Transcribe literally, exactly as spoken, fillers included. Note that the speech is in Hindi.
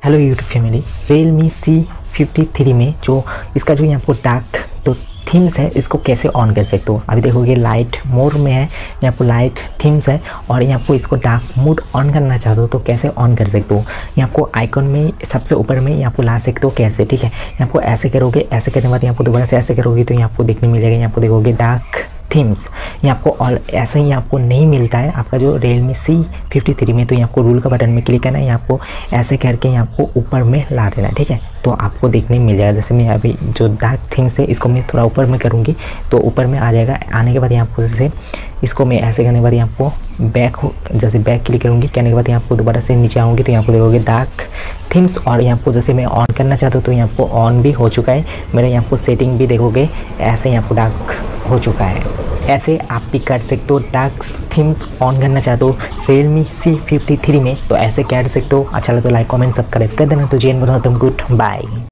Hello YouTube family, Realme C fifty three में जो इसका जो यहाँ पर डार्क तो थीम्स है इसको कैसे ऑन कर सकते हो। अभी देखोगे लाइट मोड में है, यहाँ पर लाइट थीम्स है और यहाँ पर इसको डार्क मोड ऑन करना चाहते हो तो कैसे ऑन कर सकते हो। यहाँ को आइकॉन में सबसे ऊपर में यहाँ पर ला सकते हो कैसे, ठीक है। यहाँ को ऐसे करोगे, ऐसे करने के बाद यहाँ पर दोबारा से ऐसे करोगे तो यहाँ पर देखने मिल जाएगा, यहाँ पर देखोगे डार्क थीम्स। ये आपको और ऐसे ही आपको नहीं मिलता है आपका जो Realme सी फिफ्टी थ्री में। तो ये आपको रूल का बटन में क्लिक करना है, यहाँ आपको ऐसे करके यहाँ आपको ऊपर में ला देना है, ठीक है। तो आपको देखने मिल जाएगा। जैसे मैं अभी जो डार्क थीम्स है इसको मैं थोड़ा ऊपर में करूँगी तो ऊपर में आ जाएगा। आने के बाद यहाँ आपको जैसे इसको मैं ऐसे करने के बाद यहाँ आपको बैक हो, जैसे बैक क्लिक करूँगी, करने के बाद यहाँ आपको दोबारा से नीचे आऊँगी तो यहाँ पर देखोगे डार्क थीम्स। और यहाँ पर जैसे मैं ऑन करना चाहता हूँ तो यहाँ पर ऑन भी हो चुका है मेरा। यहाँ पर सेटिंग भी देखोगे ऐसे यहाँ पर डार्क हो चुका है। ऐसे आप भी कर सकते हो। डार्क थीम्स ऑन करना चाहते हो Realme सी फिफ्टी थ्री में तो ऐसे कर सकते हो। अच्छा लगे तो लाइक कमेंट सब कर देना। तो जेन बोला तुम गुड बाय।